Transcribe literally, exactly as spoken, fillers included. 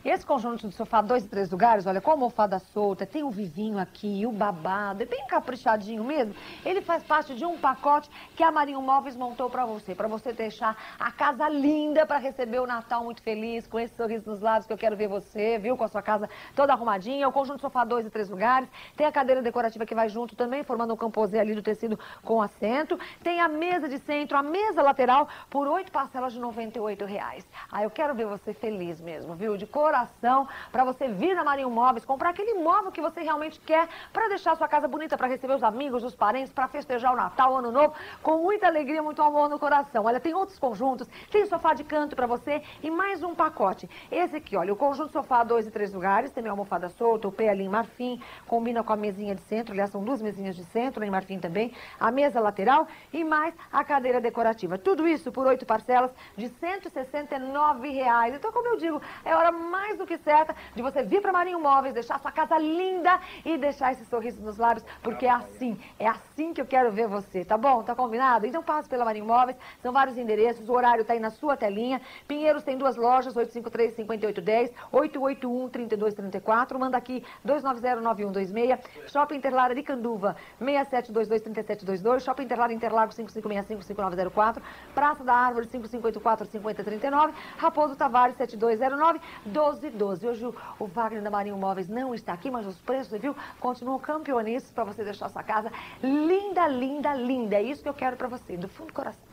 Esse conjunto de sofá, dois e três lugares, olha, com a almofada solta, tem o vivinho aqui, o babado, é bem caprichadinho mesmo. Ele faz parte de um pacote que a Marinho Móveis montou pra você, pra você deixar a casa linda pra receber o Natal muito feliz, com esse sorriso nos lábios que eu quero ver você, viu? Com a sua casa toda arrumadinha. O conjunto de sofá, dois e três lugares. Tem a cadeira decorativa que vai junto também, formando um composê ali do tecido com assento. Tem a mesa de centro, a mesa lateral, por oito parcelas de noventa e oito reais. Ah, eu quero ver você feliz mesmo, viu? De coração, pra você vir na Marinho Móveis, comprar aquele móvel que você realmente quer, pra deixar a sua casa bonita, pra receber os amigos, os parentes, pra festejar o Natal, o Ano Novo, com muita alegria, muito amor no coração. Olha, tem outros conjuntos, tem sofá de canto pra você e mais um pacote. Esse aqui, olha, o conjunto sofá, dois e três lugares, tem a almofada solta, o pé ali em marfim, combina com a mesinha de centro, aliás, são duas mesinhas de centro, em marfim também, a mesa lateral e mais a cadeira decorativa. Tudo isso por oito parcelas de cento e sessenta e nove reais. Então, como eu digo, é hora mais do que certa de você vir para Marinho Móveis, deixar sua casa linda e deixar esse sorriso nos lábios, porque é assim, é assim que eu quero ver você, tá bom? Tá combinado? Então passe pela Marinho Móveis, são vários endereços, o horário tá aí na sua telinha. Pinheiros tem duas lojas, oito cinco três, cinco oito um zero, oito oito um, três dois três quatro, manda aqui dois nove zero, nove um dois seis, Shopping Interlar de Canduva, seis sete dois dois, três sete dois dois, Shopping Interlar Interlago cinco cinco seis cinco, cinco nove zero quatro, Praça da Árvore cinco cinco oito quatro, cinco zero três nove, Raposo Tavares sete dois zero nove, um dois um dois. Hoje o, o Wagner da Marinho Móveis não está aqui, mas os preços, você viu, continuam campeonistas para você deixar sua casa linda, linda, linda. É isso que eu quero para você, do fundo do coração.